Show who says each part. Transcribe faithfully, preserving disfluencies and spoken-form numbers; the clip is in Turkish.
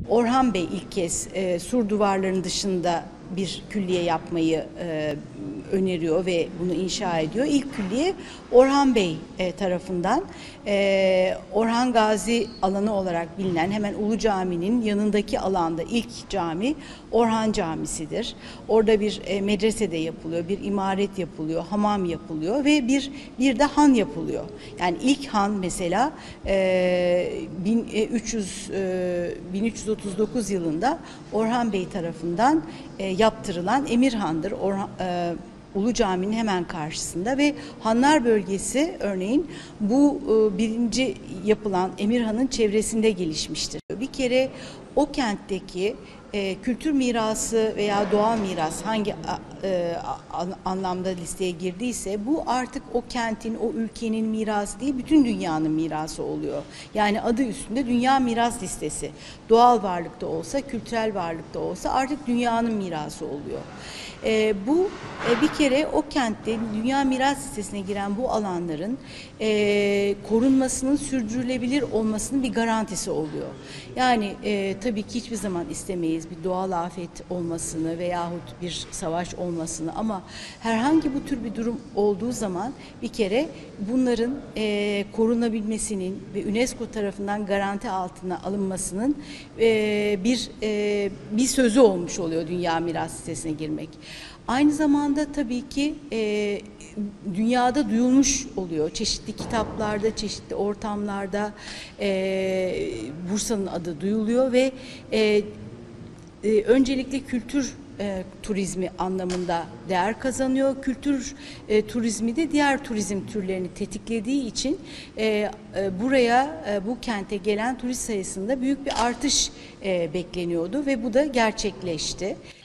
Speaker 1: Orhan Bey ilk kez e, sur duvarlarının dışında bir külliye yapmayı e, öneriyor ve bunu inşa ediyor. İlk külliye Orhan Bey e, tarafından e, Orhan Gazi alanı olarak bilinen hemen Ulu Cami'nin yanındaki alanda ilk cami Orhan Camisi'dir. Orada bir e, medrese de yapılıyor, bir imaret yapılıyor, hamam yapılıyor ve bir bir de han yapılıyor. Yani ilk han mesela e, bin üç yüz e, bin üç yüz otuz dokuz yılında Orhan Bey tarafından e, yaptırılan Emirhan'dır. Orhan, e, Ulu Cami'nin hemen karşısında ve Hanlar bölgesi örneğin bu e, birinci yapılan Emirhan'ın çevresinde gelişmiştir. Bir kere o kentteki e, kültür mirası veya doğal miras hangi e, anlamda listeye girdiyse bu artık o kentin, o ülkenin mirası değil, bütün dünyanın mirası oluyor. Yani adı üstünde Dünya Miras Listesi. Doğal varlıkta olsa, kültürel varlıkta olsa artık dünyanın mirası oluyor. E, bu e, bir kere o kentte Dünya Miras Listesi'ne giren bu alanların e, korunmasının sürdürülebilir olmasının bir garantisi oluyor. Yani e, tabii ki hiçbir zaman istemeyiz bir doğal afet olmasını veyahut bir savaş olmasını, ama herhangi bu tür bir durum olduğu zaman bir kere bunların e, korunabilmesinin ve UNESCO tarafından garanti altına alınmasının e, bir e, bir sözü olmuş oluyor Dünya Miras Listesi'ne girmek. Aynı zamanda tabii ki e, dünyada duyulmuş oluyor. Çeşitli kitaplarda, çeşitli ortamlarda e, Bursa'nın adı duyuluyor ve e, e, öncelikle kültür e, turizmi anlamında değer kazanıyor. Kültür e, turizmi de diğer turizm türlerini tetiklediği için e, e, buraya, e, bu kente gelen turist sayısında büyük bir artış e, bekleniyordu ve bu da gerçekleşti.